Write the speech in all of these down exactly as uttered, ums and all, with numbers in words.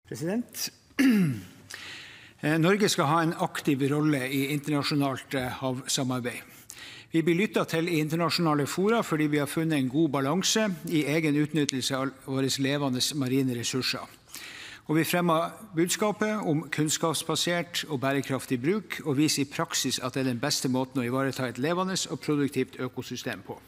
President. Norge skal ha en aktiv rolle i internasjonalt havsamarbeid. Vi blir lyttet til i internasjonale fora fordi vi har funnet en god balanse i egen utnyttelse av våre levende marine ressurser. Og vi fremmer budskapet om kunnskapsbasert og bærekraftig bruk, og viser i praksis at det er den beste måten å ivareta et levende og produktivt økosystem på.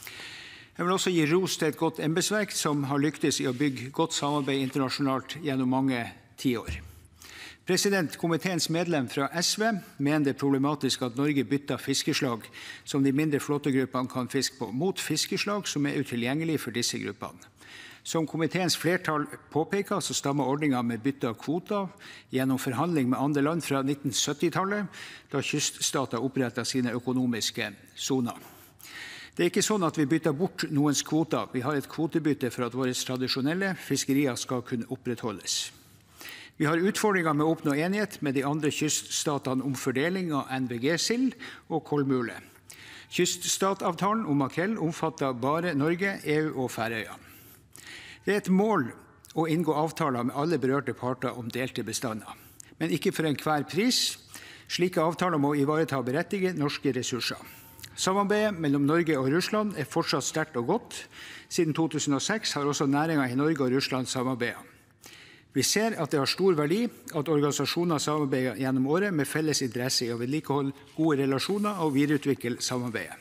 Jeg vil også gi ros til et godt embetsverk som har lyktes i å bygge godt samarbeid internasjonalt gjennom mange tiår. President, komiteens medlem fra S V mener det er problematisk at Norge bytter fiskeslag som de mindre flåtegruppene kan fiske på, mot fiskeslag som er utilgjengelige for disse gruppene. Som komiteens flertall påpeker, så stammer ordningen med bytte av kvoter gjennom forhandling med andre land fra nitten sytti-tallet, da kyststater opprettet sine økonomiske soner. Det er ikke sånn at vi bytter bort noens kvoter. Vi har et kvotebytte for at våre tradisjonelle fiskerier skal kunne opprettholdes. Vi har utfordringer med å oppnå enighet med de andre kyststatene om fordeling av N V G-sild og kolmule. Kyststatavtalen om makrell omfatter bare Norge, E U og Færøya. Det er et mål å inngå avtaler med alle berørte parter om delte bestander, men ikke for enhver pris. Slike avtaler må ivareta og berettige norske ressurser. Samarbeidet mellom Norge og Russland er fortsatt sterkt og godt. Siden to tusen og seks har også næringen i Norge og Russland samarbeidet. Vi ser at det har stor verdi at organisasjoner samarbeider gjennom året med felles interesse i å vedlikeholde gode relasjoner og videreutvikle samarbeidet.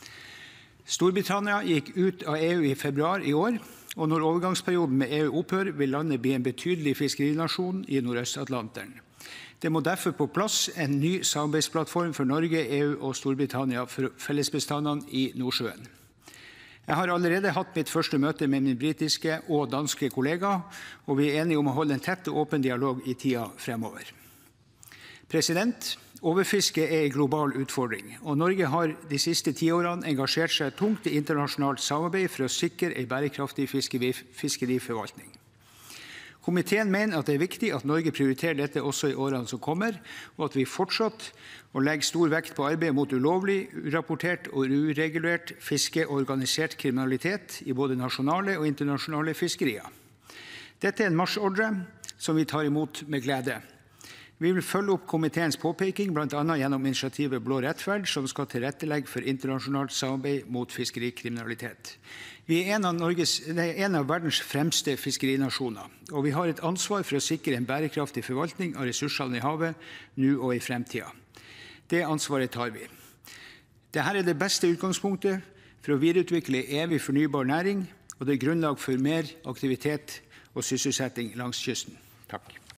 Storbritannia gikk ut av E U i februar i år, og når overgangsperioden med E U opphører, vil landet bli en betydelig fiskerinasjon i Nordøst-Atlanteren. Det må derfor på plass en ny samarbeidsplattform for Norge, E U og Storbritannia for fellesbestandene i Nordsjøen. Jeg har allerede hatt mitt første møte med min britiske og danske kollega, og vi er enige om å holde en tett og åpen dialog i tida fremover. President, overfiske er en global utfordring, og Norge har de siste tiårene engasjert seg tungt i internasjonalt samarbeid for å sikre en bærekraftig fiskeriforvaltning. Komiteen mener at det er viktig at Norge prioriterer dette også i årene som kommer, og at vi fortsatt må legge stor vekt på arbeid mot ulovlig, urapportert og uregulert fiske og organisert kriminalitet i både nasjonale og internasjonale fiskerier. Dette er en marsjordre som vi tar imot med glede. Vi vil følge opp komiteens påpeking, blant annet gjennom initiativet Blå rettferd, som skal tilrettelegge for internasjonalt samarbeid mot fiskerikriminalitet. Vi er en av, Norges, en av verdens fremste fiskerinasjoner, og vi har et ansvar for å sikre en bærekraftig forvaltning av ressursene i havet, nå og i fremtiden. Det ansvaret tar vi. Dette er det beste utgangspunktet for å videreutvikle evig fornybar næring, og det er grunnlag for mer aktivitet og sysselsetting langs kysten. Takk.